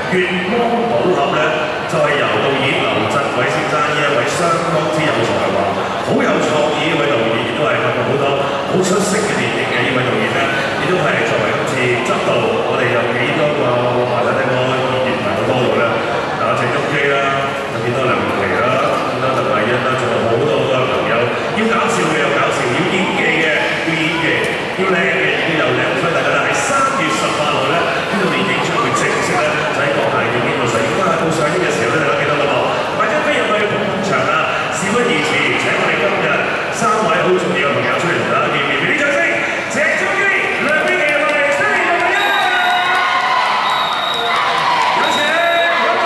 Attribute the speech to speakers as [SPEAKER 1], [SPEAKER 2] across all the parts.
[SPEAKER 1] 月光寶盒咧，就係由導演劉鎮偉先生呢一位相當之有才華、好有創意呢位導演，亦都係拍過好多好出色嘅電影嘅呢位導演咧，亦都係作為今次執導我哋有幾多個華仔聽歌演員朋友多到咧，有鄭中基啦，有幾多梁詠琪啦，幾多鄧麗欣啦，仲有好多好多朋友，要搞笑嘅又搞笑，要演技嘅要演技，要靚嘅要有靚，所以大家咧喺3月18號咧呢套電影將會正式咧就喺各大電影度上映。咁啊到上映嘅時候咧，大家記得啦喎，買張飛入去捧捧場啊！事不宜遲，請我哋今日3位好重要嘅朋友出嚟同大家見面，俾啲掌聲！鄭中基、梁詠琪同埋張藝謀嘅有請歡迎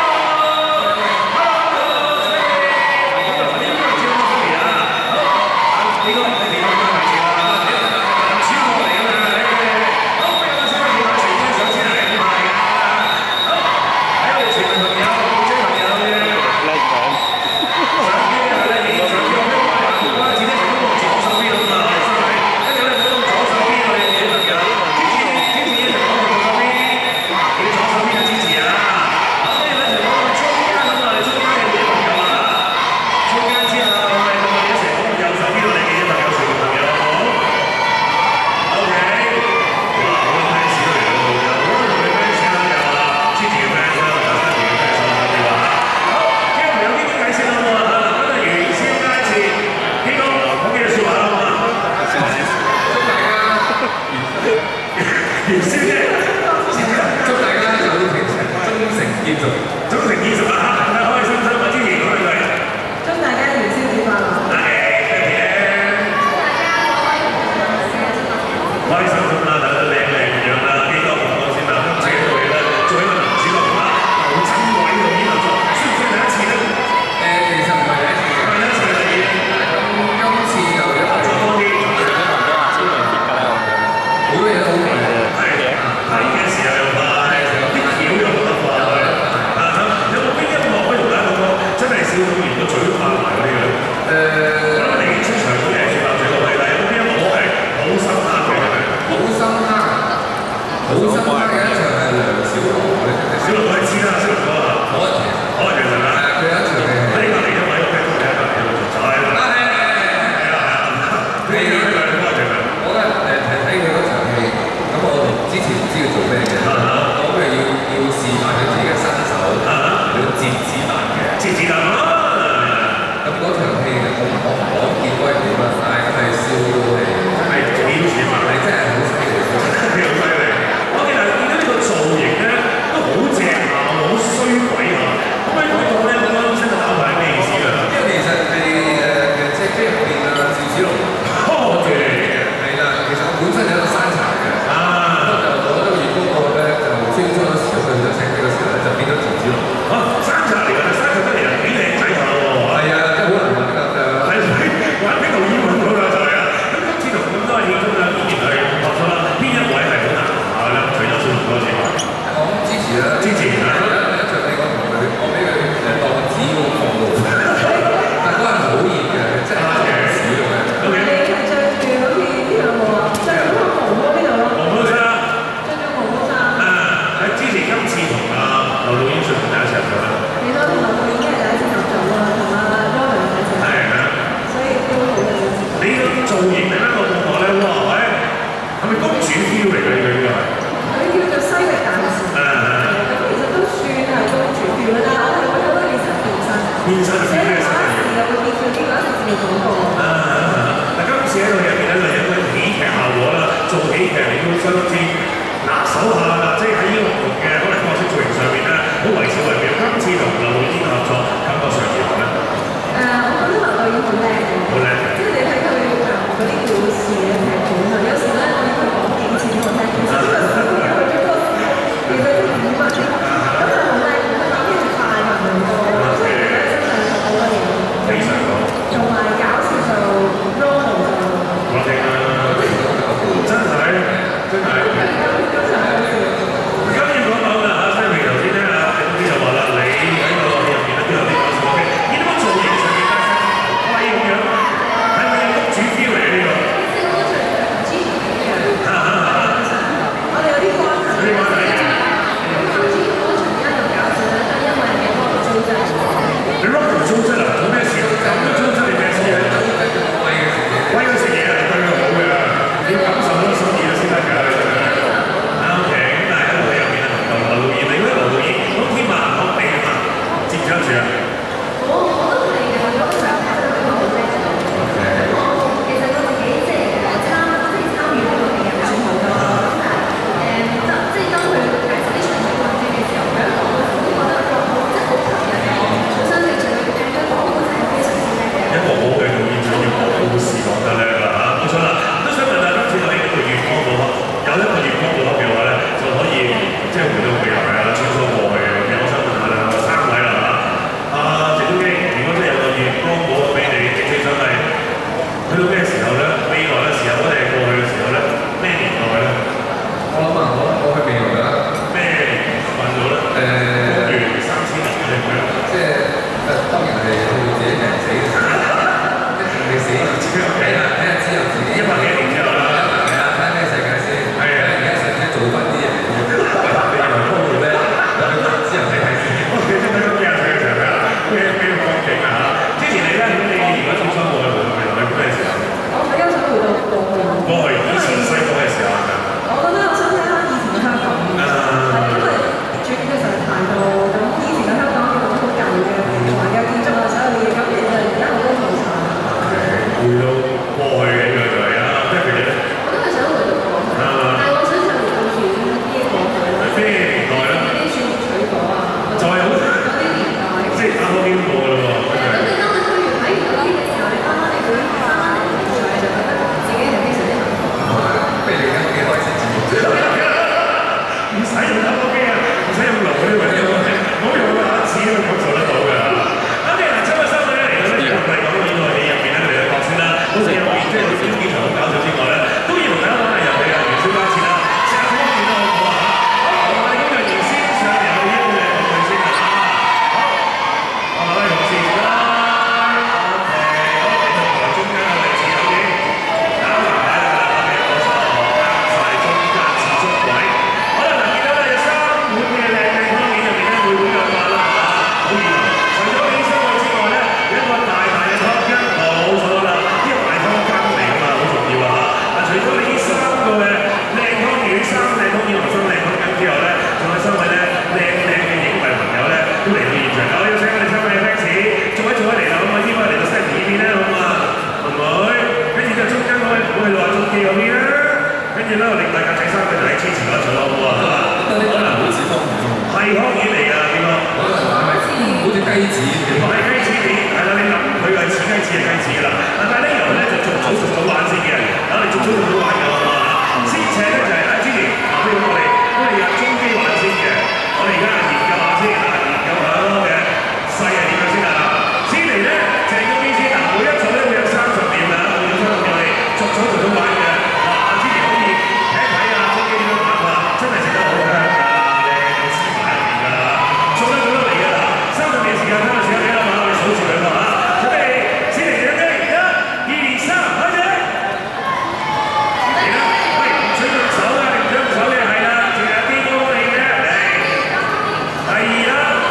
[SPEAKER 1] 用打波機啊，唔使用腦呢位，唔好用個眼屎都感受得到㗎。OK 嗱，今日收尾咧嚟到咧，又係講演藝戲入邊咧嚟嘅角色啦，好似有邊即係有邊幾場好搞笑之外咧，都要同大家講下遊戲啊，元宵佳節啦，成日方面都好唔好啊？好，我哋今日原先上遊戲嘅講佢先啦。好，我哋同事啦 ，OK， 好，你同台中間嘅位置有啲打橫牌啦 ，OK， 冇錯，啱晒中間始終位。好啦，嗱，見到咧有3款嘅靚方面入邊咧，每款有8啦嚇，好熱鬧。除咗起身位之外咧，有一個大嘅湯羹，冇錯啦，呢個大湯羹嚟㗎嘛，好重要啊嚇。嗱，除咗你呢3個嘅靚湯圓、3靚湯圓同3靚湯羹之後咧，仲有3位咧靚嘅影迷朋友咧，都嚟到現場。我要請我哋3位 fans，做一嚟啦，可唔可以依翻嚟到 Stanley 呢邊咧，好唔好啊？唔會，跟住就中間嗰位唔好去話中記嗰邊啦。跟住咧，我哋大家睇3位就喺支持嗰組咯，好唔好啊？可能好似湯圓喎。係湯圓嚟㗎，邊個？可能係咪好似雞子？係雞子片，係啦，你諗佢係似雞子係雞子㗎啦。但係呢由咧就逐組逐組玩先嘅，等我哋逐組逐組玩嘅好唔好啊？先請咧就係阿 Jenny， 不如我哋入中機玩先嘅，我哋而家研究下先啊，研究下嗰嘅勢係點樣先啊？先嚟咧鄭中基先嗱，每一組咧會有30秒㗎，每組30秒我哋逐組逐組玩嘅。哇！阿 Jenny 可以睇一睇啊，中機點樣玩法，真係食得好香㗎，靚到黐埋一邊㗎，做得嚟㗎啦！30秒時間，睇下時間幾多碼，我哋數住佢喎嚇。準備，先嚟兩機，1、2、3，開始！嚟啦，喂，唔準用手㗎，你唔準用手嘅係啦，淨係邊個嚟嘅？嚟，第2啦。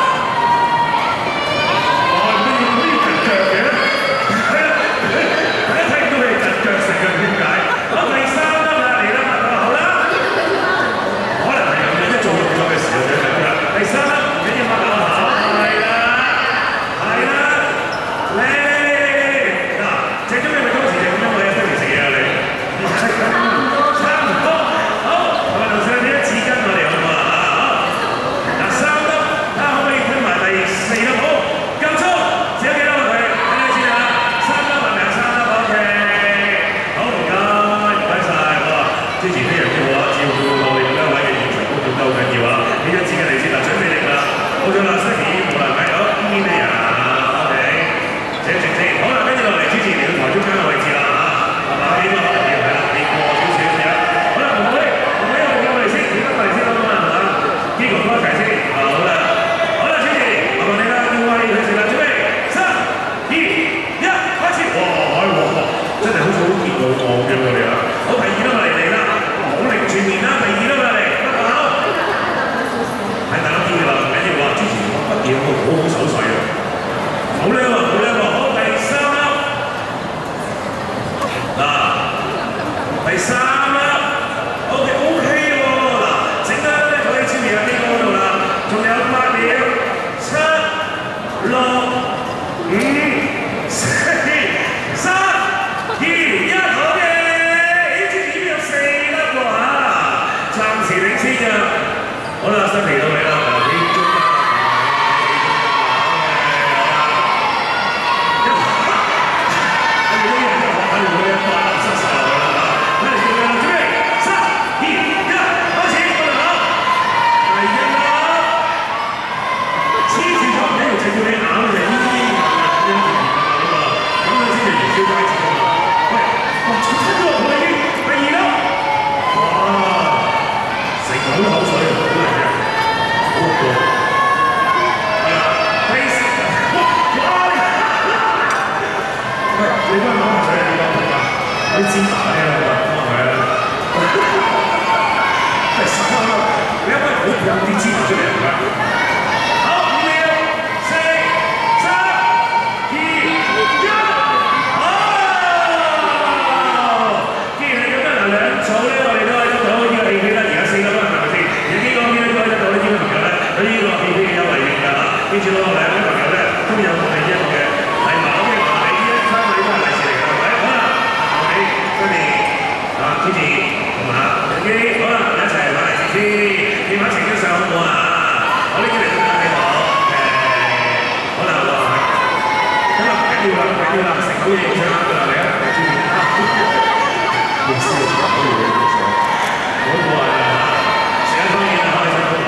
[SPEAKER 1] 哇！你可以趌腳嘅，係啦，大家睇唔到佢趌腳食嘅點解？好，第3粒啦，嚟啦，好啦，可能係咁樣一做動作嘅時候就係咁啦。第3粒，緊要擘大口，係啦，係啦，嚟嗱，鄭中基咪當時就咁樣我哋一齊食嘢啊你，差唔多，好，我哋同上邊紙巾我哋好唔好啊？好，嗱3粒，睇下可唔可以推埋第4粒，好，夠鐘，剩咗幾多佢？睇睇先啊，3粒係咪3粒 ？OK， 好唔該晒，哇，之前非常之好啊，照顧到我哋咁多位嘅現場觀眾都好緊要啊，俾張紙巾你先嗱，準備嚟啦，好咗啦 ，Sunny 冇啦，係咪？好，依啲啊 ，OK， 請靜先，好啦，跟住落嚟之前嚟到台中間嘅位置啦嚇，係嘛？呢個係啦，你過少少先啊，好啦，紅妹，我哋過嚟先，點解過嚟先啦嘛？呢個多齊先，好啦，好啦，主持，我同你啦，要威佢先啦，準備3、2、1，開始，哇，真係好似好見到我咁樣嘅啊！好，第2粒嚟啦，好擰住面啦，第2粒嚟，得唔得？係大家見㗎啦，唔緊要啊，之前我筆嘢好好手勢啊，好靚喎，好靚喎，好，第3粒，嗱，第3粒 ，OK 喎，嗱，整得咧可以簽名喺呢個度啦，仲有8秒，7、6、5、4、3、2、1，好嘅，呢支已經有4粒喎嚇，暫時領先㗎。好啦，新嚟到你啦，嗱，你中間跟住呢人都學緊會嘅，8粒失曬落去啦嚇，睇嚟仲有準備3、2、1，開始，我哋講第1粒，黐住咗唔緊要，就要你咬嚟呢啲咁啊，咁樣先係元宵佳節㗎嘛。喂，哇，出咗喎，我哋已經第2粒，哇，食好口水啊！好過，係啊，第4，哇，喂，你幫我攞下水啊，你講啊，啲煎蛋咧，係啦，第3粒，你可唔可以好啲煎蛋出嚟啊？好，5秒，4、3、2、1，好！既然係咁樣，嗱，2組咧，我哋都可以得到呢個戲飛啦，而家4粒啦，係咪先？而呢個邊咧都可以得到呢啲朋友咧，佢呢個戲飛嘅優惠券㗎嚇，記住咯，2位朋友咧都有我哋一個嘅禮物，OK，你呢3位都係利是嚟㗎，係咪？好啦，我哋跟住啊，支持同埋OK，好啦，一齊玩利是先，電話程式上好唔好啊？我呢啲嚟都睇到，OK，好啦，好啦，咁啊，唔緊要啦，唔緊要啦，食好嘢影相㗎啦，嚟啊，嚟支持啊！要燒好嘢影相，好唔好啊？食一湯圓啊，開心！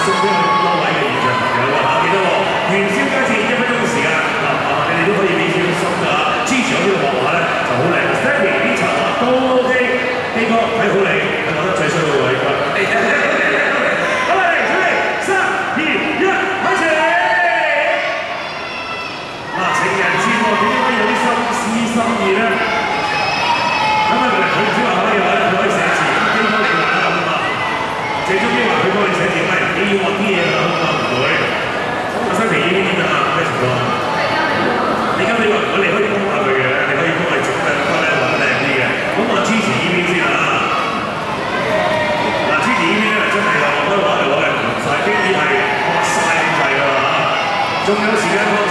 [SPEAKER 1] 送俾我哋咁多位嘅現場朋友啊！記得喎，元宵佳節1分鐘嘅時間啊，你哋都可以俾少少心㗎，支持我呢個畫畫咧就好靚 ，Stanley 啲插畫都 OK， 呢個睇好你，我覺得最衰嗰個應該。好嚟，準備3、2、1，開始！嗱，情人節喎，點解有啲心思心意咧？咁啊，佢唔知話可以話咧，佢可以寫字，應該你話啦咁啊。謝宗基話佢幫你寫字，喂，你要畫啲嘢㗎，咁啊唔會。阿新奇呢啲點樣啊？咩情況？你而家你話如果你可以幫下佢嘅，你可以幫佢整得畫得靚啲嘅。咁我支持呢邊先啦。嗱，支持呢邊咧真係話開畫嚟攞嚟唔晒，經已係畫晒咁滯㗎啦嚇。仲有時間。